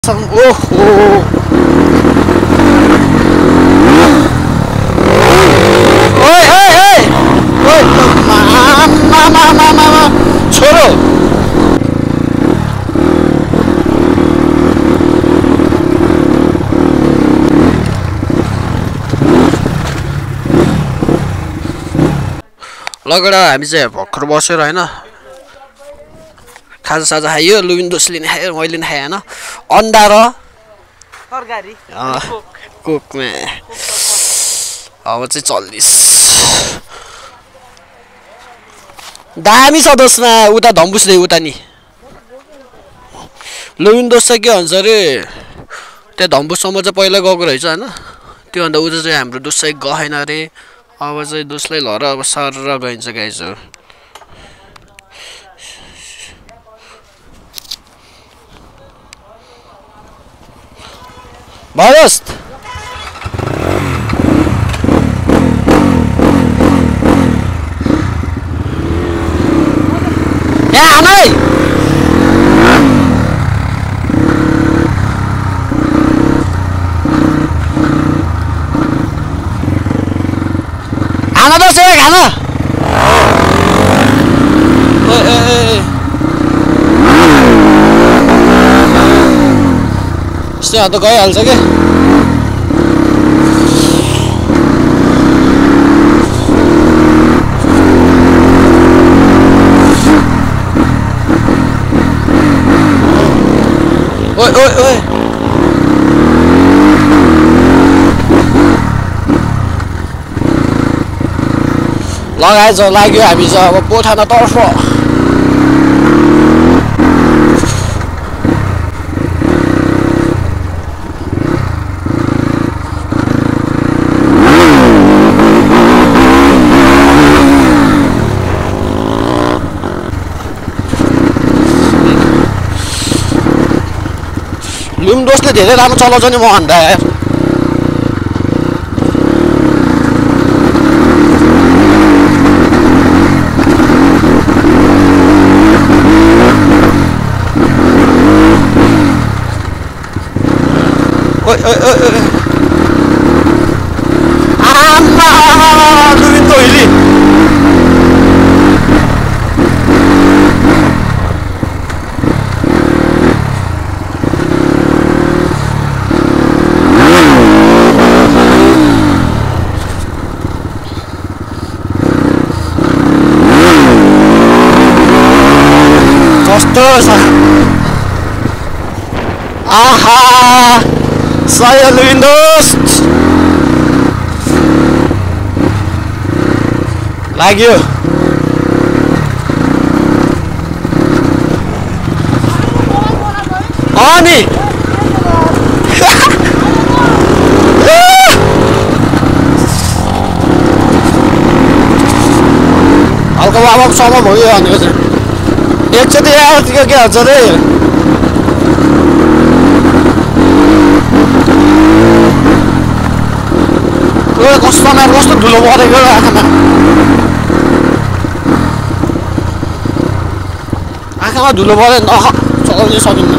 Oh, oi, oi, oi, mama, छोरो लगडा हामी चाहिँ भर्खर बसेर हैन खाजा साजा खायो लुइन्डोसले नि खायो मैले नि खाएन अन्डा र तरकारी कोकमा अब चाहिँ चल्लिस दामी छ दोस्मा उता धम्बुसले उता नि लुइन्डोस चाहिँ के भन्छ अरे त्यहाँ धम्बुससम्म चाहिँ पहिला गएको रहेछ हैन त्योभन्दा उता चाहिँ हाम्रो दोस्रै गएन अरे अब चाहिँ दोस्लै लर अब सर गइन्छ गाइजहरु Balost! Ya, Anai! Ana dos cewek, Ana! Sudah tuh kayak hal saja. Oi. लगाएछ लाग्यो हामी चाहिँ अब पोथानातर्फ लुइन्डोसले धेरै राम्रो चलाउँछ नि म भन्दा यार ओइ आमा लुइन्डो हिली Aha, saya Lindus. Lagi yuk. Oh nih. Alkohol sama mau ya nih kan. एकचोटि आएर के हुन्छ रे कस्तो धुलो परेको आँखामा धुलो परे चलाउनै सकिन्न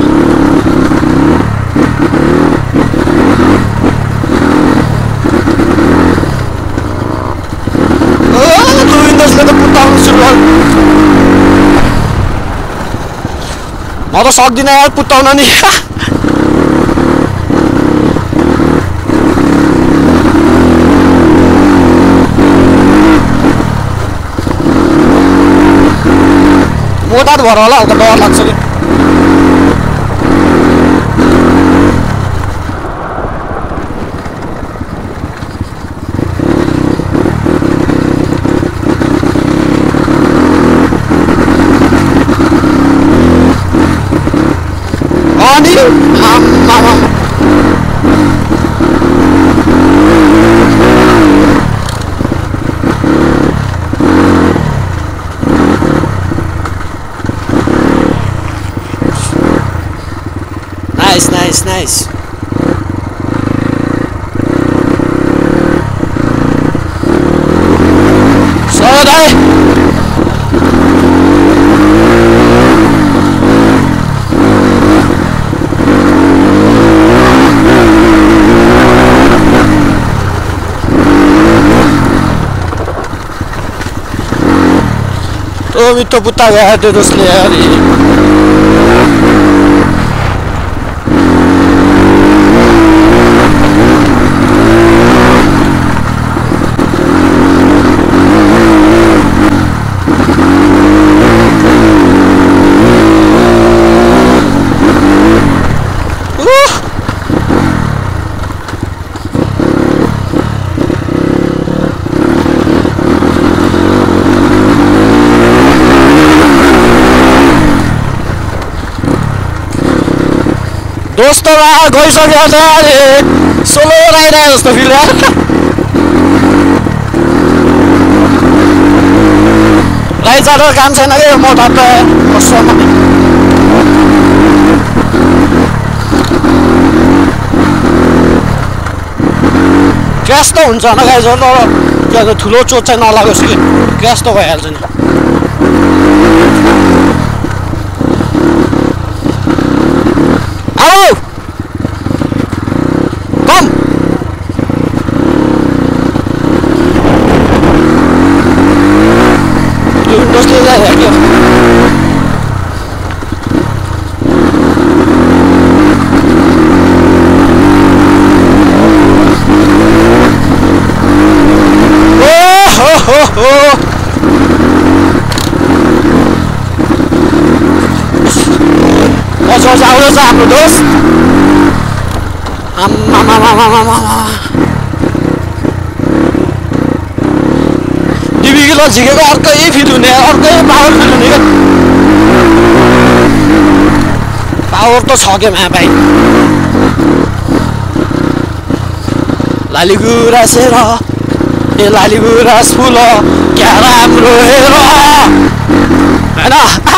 लुइन्डोसले त पुत्ताउनु सुरु गर्यो म त सक्दिन यार पुत्ताउन नि मोटा भएर होला हल्का डर लाग्छ कि Nice. So dai. मिठो पुत्ता गयो त्यो दोस्ले यार दोस्त गइसक्यो सोलो आइरहे जस्तो फिल राइड जाँदा काम छैन कि म त क्रास त हुन्छ होइन गाइज तर ठुलो चोट चाहिँ नलागोस् कि क्रास त भइहाल्छ नि आउँदैछ हाम्रो दोस्त डिबिकिलो झिकेको अर्कै फिल हुने अर्कै पावर फिल हुने क्या पावर त छ क्या मा भाइ लालीगुराँस हेर ए लालीगुराँस फुल क्या राम्रो हेर होइन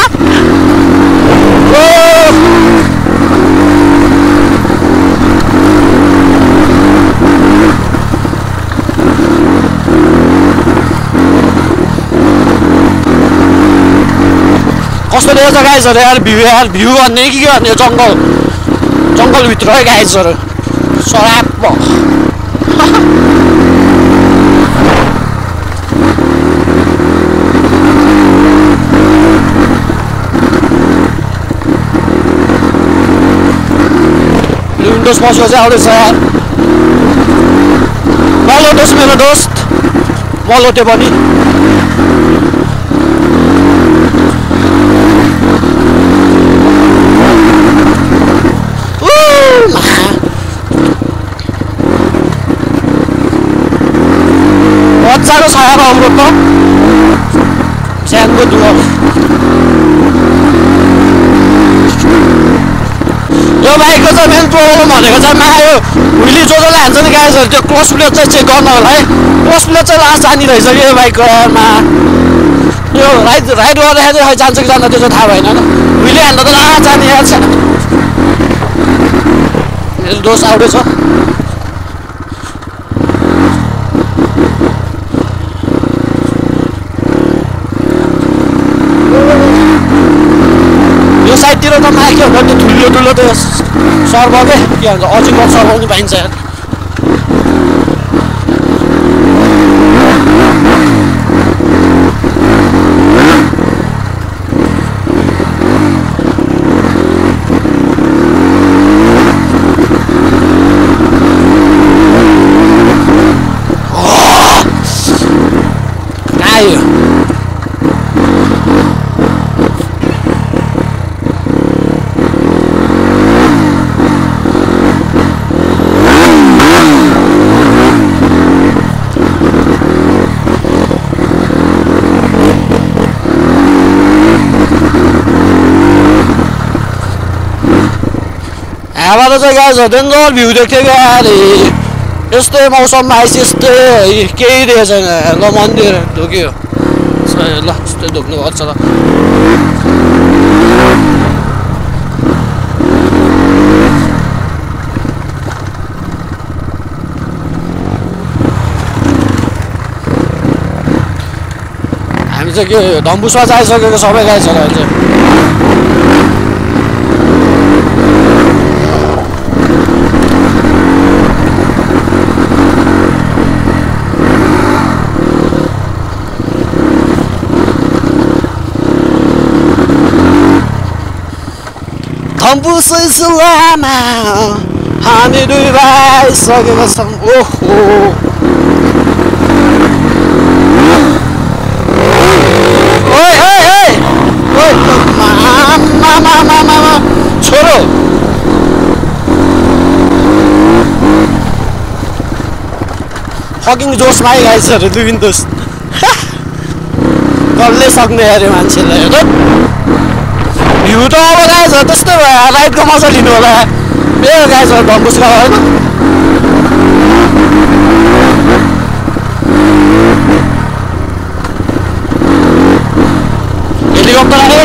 कस्तो रहेछ गाइजहरू यार भ्यू भन्ने के भन्ने जङ्गलभित्र है गाइजहरू सराप विन्डोज बसेको चाहिँ आउँदैछ यार मलोटोस् मेरो दोस्त मलोटे पनि मजाको छ यार हाम्रो त सानो दुवा यो बाइकको चाहिँ मेन प्रब्लम भनेको चाहिँ यो हुइली जसले हान्छ नि गाइजहरू त्यो क्लच प्लेट चाहिँ चेक गर्नु होला है क्लच प्लेट चाहिँ लास्ट जानी रहेछ कि यो बाइकको यो राइड गर्दाखेरि खै जान्छ कि जान्छ त्यो चाहिँ थाहा भएन हुइली हान्दा त लास्ट जाने यार छैन मेरो दोष आउँदैछ यो साइडतिर त माके हो त्यो ठुलो त्यो सर्भ के भन्छ अजिङ्गर सर्भ पनि पाइन्छ यार हावा चाहिँ गाइजहरू डेन्जर भ्यू देख्थ्यो क्या अरे यस्तै मौसममा आइस यस्तै केही दिएको छैन ल मन्दिर ढोक्यो ल यस्तै ढोक्नु पर्छ ल हामी चाहिँ के डम्बुसमा चाहिँ आइसकेको सबै गाइजहरू अहिले बुझ्छ लामा हामी दुई भाइ सकेका छौँ ओहो ओइ ओइ ओइ ओइ मामा छोरो फकिङ जोसमा आइहाल्छहरू दुई दोस्त कसले सक्ने अरे मान्छेलाई हेर भ्यू त अब गाइस त्यस्तै भयो राइडको मजा लिनु होला ए गाइस डम्बुसका होइन हेलिकप्टर आयो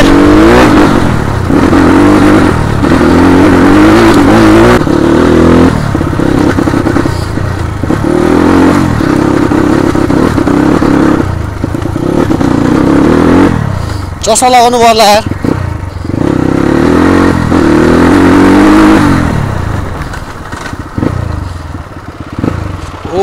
चस्मा लगाउनु पर्ला यार ओ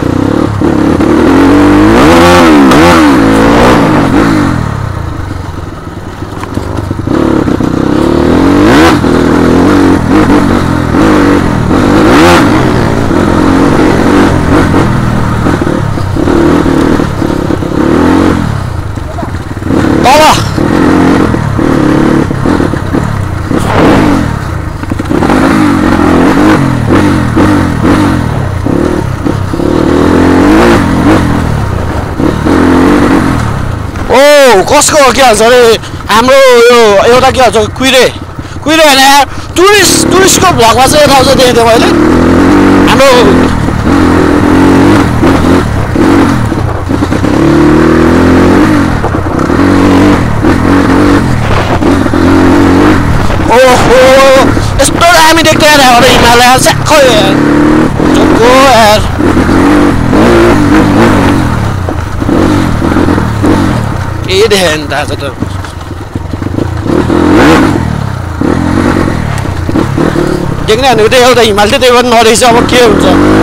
कसको के भन्छ अरे हाम्रो यो एउटा के भन्छ कुइरे होइन यार टुरिस्टको भ्लगमा चाहिँ यता आउँछ देखेको थिएँ मैले हाम्रो ओहो यस्तो दामी देख्थ्यो यार हाम्रो हिमालय स्याक्खै जोको यार ए देखेन ताजा त देख्ने भनेको त्यही एउटा हिमाल चाहिँ त्यही पनि नरहेछ अब के हुन्छ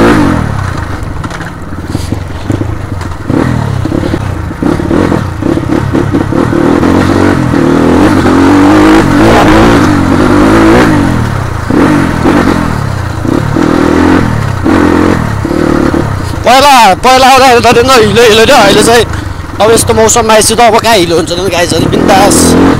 पहिला आउँदाखेरि त हिलो हिलो थियो अहिले चाहिँ अब यस्तो मौसममा आएपछि त अब कहाँ हिलो हुन्छ त गाइसहरू बिन्दास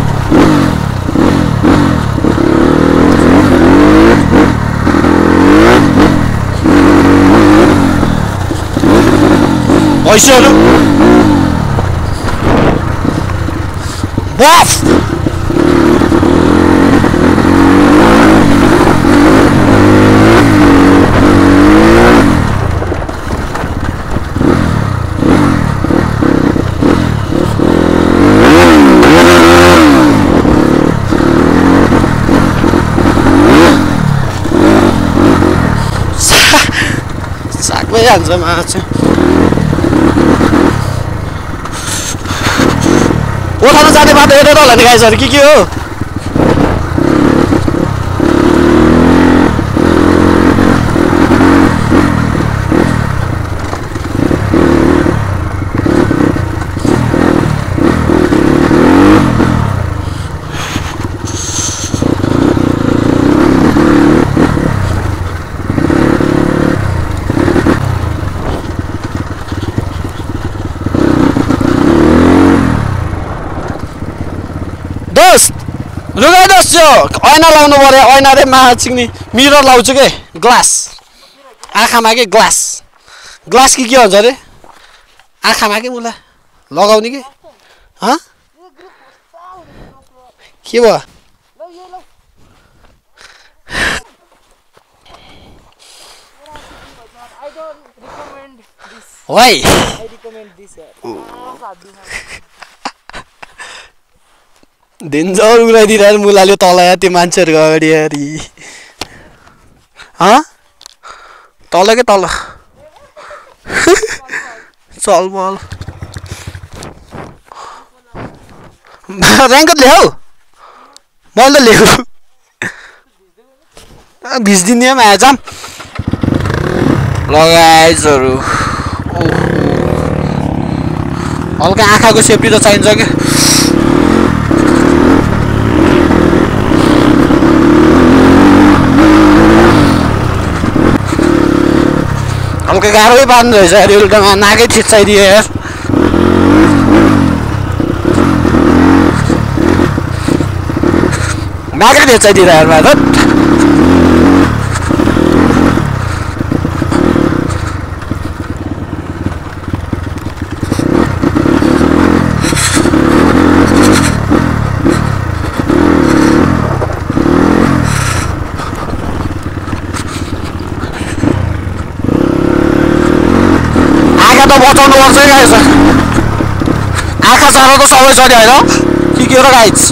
भैँसीहरू बफ हान्छ माछा ओठामा जाने बाटो हेरेर होला नि गाइसहरू के हो रुगाइ दोस्त ऐना लाउनु पर्यो ऐना रे माछिङ्नी मिरर लाउँछु के ग्लास आँखामा के ग्लास कि के भन्छ अरे आँखामा के मुला लगाउने के के भयो Why? I recommend this. Danger उडाइदिरहेर मुलाले तल त्यो मान्छेहरूको अगाडि यारी तल के तल चल बल ऱ्याङ्कट ल्याऊ मैले त ल्याऊ भिज्दिने पनि आएछन् लगाइजहरू हल्का आँखाको सेफ्टी त चाहिन्छ क्या खालको गाह्रै पार्नु रहेछ यार उल्टामा नाकै थिच्चाइदियो यार नाकै थिच्चाइदिएर यार भाइ बचाउनु पर्छ है गाइस आँखा चारो त सबै छ नि होइन के हो र गाइस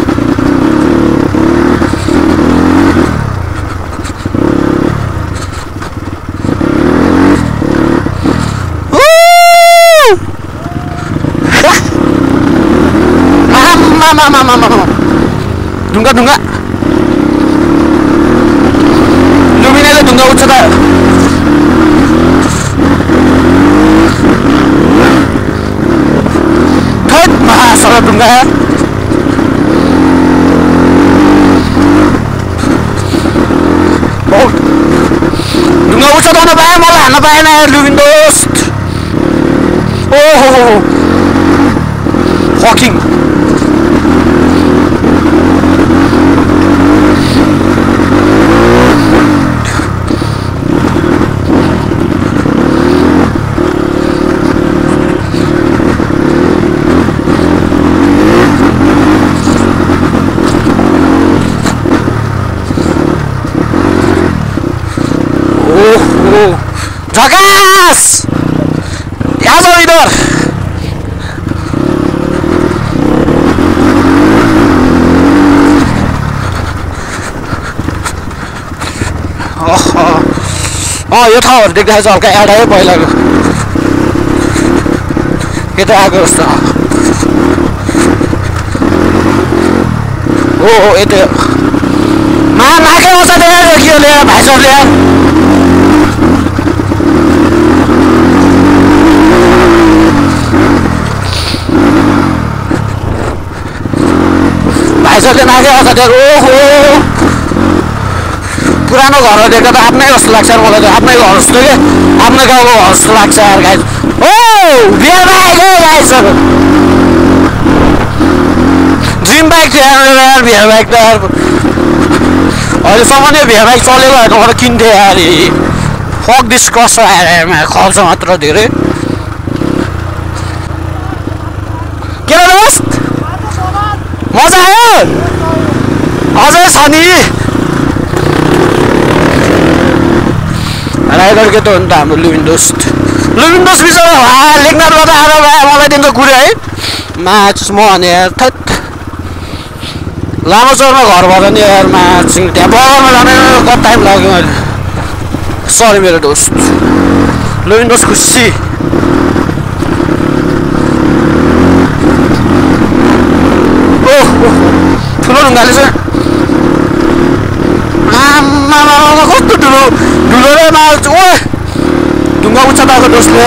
ढुङ्गा ढुङ्गा लुमिनाले ढुङ्गा उठ्छ त सारा ढुङ्गा है ढुङ्गा उच्च हान्न पाएँ मलाई हान्न पाएन लुबिन दोस्त ओहो फकिङ झकास यहाँ जाऊ इधर यो ठाउँहरू देख्दा चाहिँ हल्का एड आयो पहिलाको यता आएको जस्तो हो यता नाकै आउँछ त्यहाँ के ल्याएर भाइसर ल्याएर भाइसरले नाकै आउँछ त्यहाँ ओहो पुरानो घरहरू देख्दा त आफ्नै जस्तो लाग्छ मलाई त आफ्नै घर जस्तो क्या आफ्नै गाउँको घर जस्तो लाग्छ यार गाइस ओ बिहारमा आएको गाइसहरू ड्रिम बाइक थियो यार बिहार बाइक त यार अहिलेसम्म नै बिहार बाइक चलेको होइन मलाई किन्थेँ यार फक दिस कस आएर खर्च मात्र धेरै के हो दोस्त मजा आयो अझै छ नि राइडर के त हो नि त हाम्रो लुबिन दोस्त बिचरा लेख्नाबाट आएर भाइ मलाई दिन्छ कुरो है म भने यार थैट लामो चौरमा घर भएर नि यार त्यहाँ बगानमा जाने कति टाइम लाग्यो मैले सरी मेरो दोस्त लुबिन दोस्त खुसी ठुलो ढुङ्गाले चाहिँ कस्तो ठुलो रे मार्छ ओ ढुङ्गा उच्च भएको दोस्तले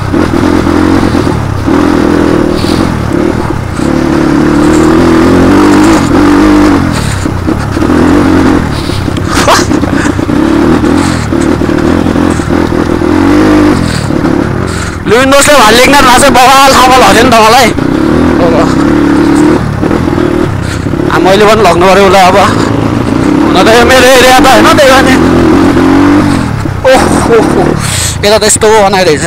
लुबिन दोस्तले भाइ लेख्न चाहिँ बगाल खामल हऱ्यो नि त मलाई मैले पनि लग्नु पऱ्यो उसलाई अब हुन त यो मेरो एरिया त होइन त्यही भने ओहो यता त यस्तो बनाइरहेछ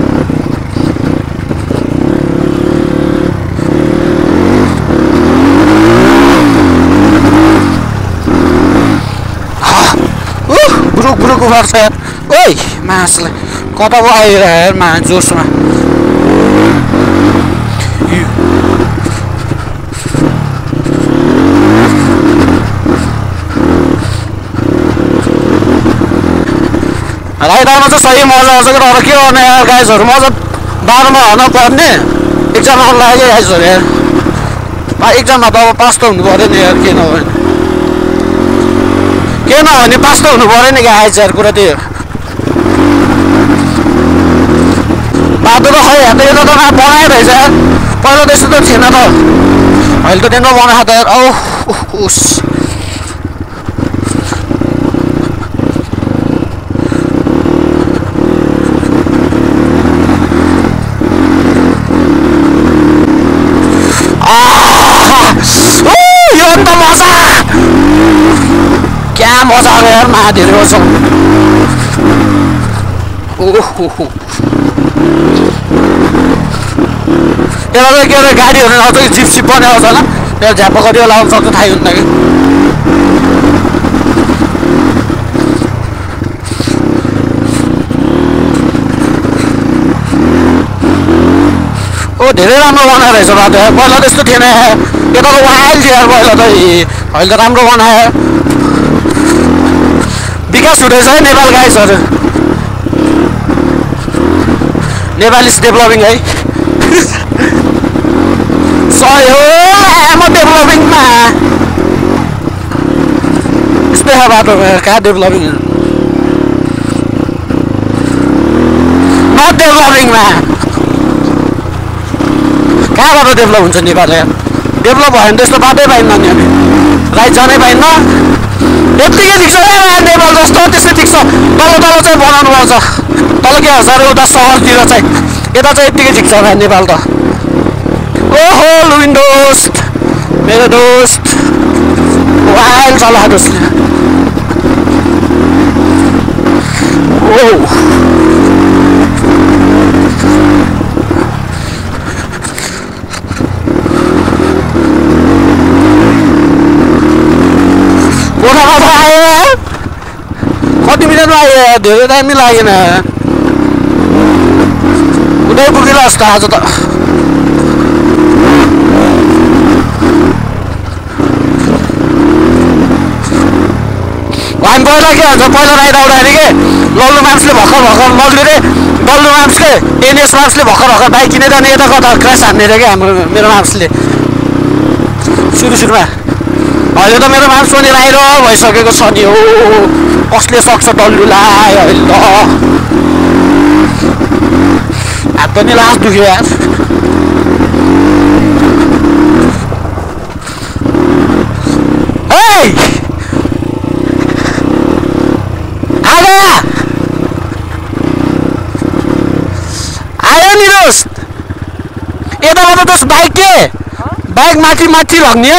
बुरुक उफार्छ यार ओइ मासलाई कता पो आइरहेको यार जोसमा राइडरमा चाहिँ सही मजा आउँछ कि तर के गर्ने यार गाइजहरू मजा बाह्रमा हाल्न पर्ने एक्जाम आउनु लाग्यो गाइजहरू यार एक्जाममा त अब पास त हुनु पऱ्यो नि यार के नभने पास त हुनु पऱ्यो नि गाइज यार कुरा त्यही हो बाटो त खै हेर्दा यता त बनाइरहेछ यार पहिला त यस्तो त थिएन त अहिले त त्यहाँ नबनाएको त यार औ उस मजा आयो यार मा धेरै वर्ष ओहो यसलाई के अरे गाडीहरू नआउँछ कि जिप्सी पनि आउँछ होला त्यो झ्याप्पा कति बेला आउनु सक्छ थाहै हुन्न कि ओ धेरै राम्रो बनाएर रहेछ बाटो पहिला त्यस्तो थिएन यता त वाइल्ड थियो यार पहिला त अहिले त राम्रो बनायो विकास हुँदैछ है नेपाल गाइजहरू नेपाल इज डेभलपिङ है सही हो म डेभलपिङमा यस्तै बाटो कहाँ डेभलपिङ नट डेभलपिङमा कहाँबाट डेभलप हुन्छ नेपाल यार डेभलप भयो भने त्यस्तो बाटै पाइन्न नि अनि राइट जानै पाइन्न यत्तिकै ठिक छ नेपाल जस्तो त्यस्तै ठिक छ तल तल चाहिँ बनाउनु पर्छ तल के भन्छ अरे उता सहरतिर चाहिँ यता चाहिँ यत्तिकै ठिक छ नेपाल त ओहो लुइन दोस्त मेरो दोस्त वाइल्ड चला दोस्तले ओ कति मिनटमा आयो धेरै टाइम लागेन उतै पुगेर जस्तो आज त हामी पहिला के भन्छ पहिला राइड आउँदाखेरि के लल्लु माम्सले भर्खर लल्लु रे डल्लु माम्स के एनएस माम्सले भर्खर बाइक किनेर अनि यता कता क्रास हान्ने रे क्या हाम्रो मेरो माम्सले सुरुमा अहिले त मेरो माम्स पनि राइड भइसकेको छ नि हो कसले सक्छ डल्लुलाई अहिले त हात पनि लास्ट दुख्यो यार आयो नि दोस्त यताबाट दोस्त बाइक के बाइक माथि लग्ने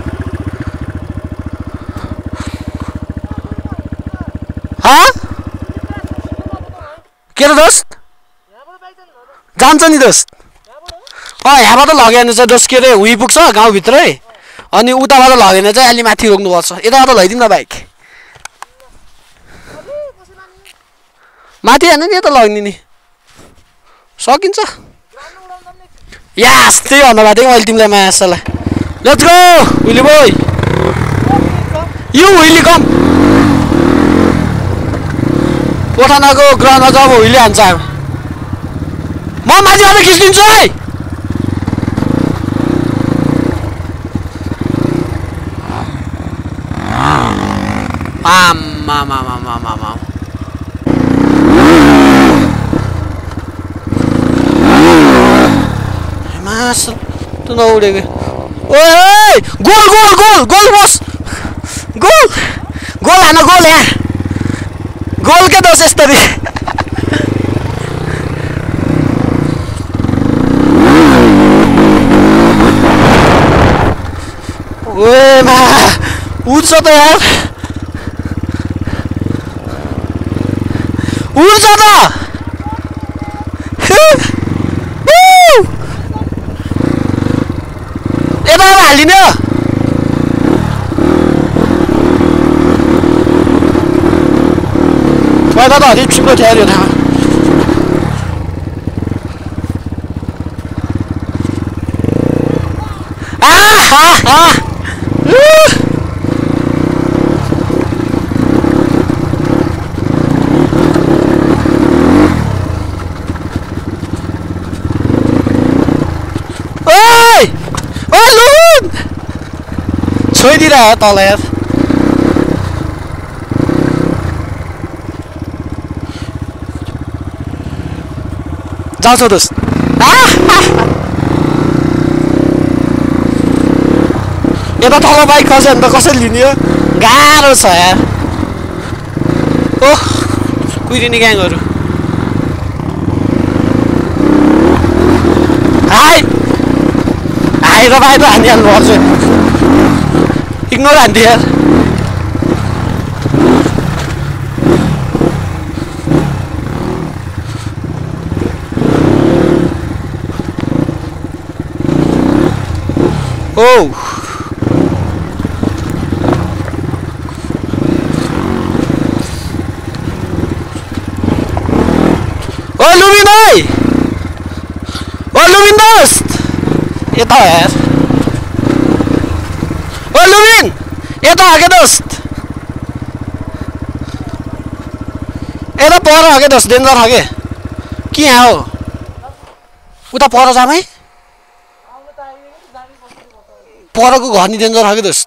के र दोस्त जान्छ नि दोस्त यहाँबाट लग्यो भने चाहिँ दोस्त के अरे हुँ पुग्छ गाउँभित्रै अनि उताबाट लग्यो भने चाहिँ अलि माथि रोक्नुपर्छ यताबाट लैदिउँ न बाइक माथि होइन नि यता लग्ने नि सकिन्छ यास त्यही भन्नुभएको थियो मैले तिमीलाई मायालाई let's go willy boy you willy come कोठानाको ग्रहमा जब हुइले हान्छ म माथिबाट खिचिदिन्छु है आमा मास त नउडेको ओए गोल बस गोल हान गोल यहाँ गोल के दोष यस्तरी ओए मा उड्छ त यार उड्छ त यता हालिदिनु पहिला त हरिप छिप्लो थियो अरे ठाउँ छोइदिएर तल यार जाउँछ दोस्त यता तल बाइक खस्यो भने त कसरी लिने हो गाह्रो छ यार ओह कुहिरिने ग्याङहरू आएर बाहिर हानिहाल्नु पर्छ इग्नोर हान्थ्यो यार ओ लुमिन भाइ ओ लुमिन दोस्त यता हेर ओ लुमिन यता आगे दोस्त यता पर आगे दोस्त डेन्जर आगे के यहाँ हो उता पर जाम है परको घर नि डेन्जर आगे दोस्त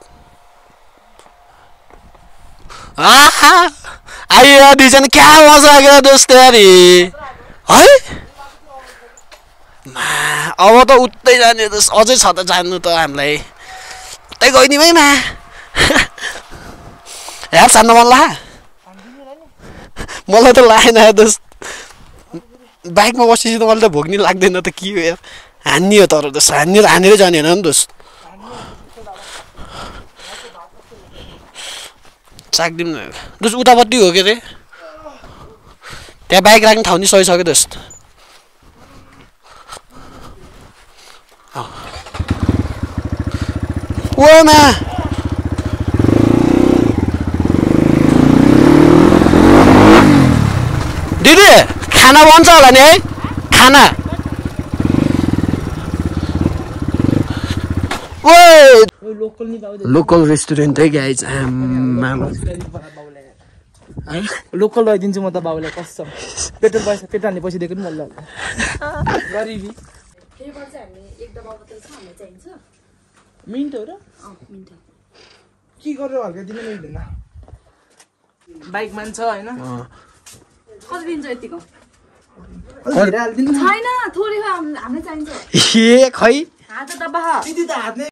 आहा आइयो दुईजना क्या मजा आ गया दोस्त यारी है अब त उतै जाने दोस्त अझै छ त जान्नु त हामीलाई उतै गइदिउँ है मा यार छान्न मन ला मलाई त लागेन दोस्त बाइकमा बसेपछि त मलाई त भोग्नी लाग्दैन त के हो यार हान्ने हो तर दोस्त हानेरै जाने होइन नि दोस्त चाक्दिउँ न दोस्त उतापट्टि हो के अरे त्यहाँ बाइक राख्ने ठाउँ नि सकिसक्यो दोस्त ओमा दिदी खाना बन्छ होला नि है खाना ओ लोकल रेस्टुरेन्ट है गाइज लोकल लैदिन्छु म त बाबुलाई कसम पेट्रोल हाल्ने पैसा दिएको नि मलाई गरिबी मिन्ट हो र के गरेर हल्का दिन मिल्दैन बाइक मान्छ होइन कति दिन्छ यतिको छैन छैन थोरै हामीलाई चाहिन्छ ए खै हात त दबाह दिदी त हात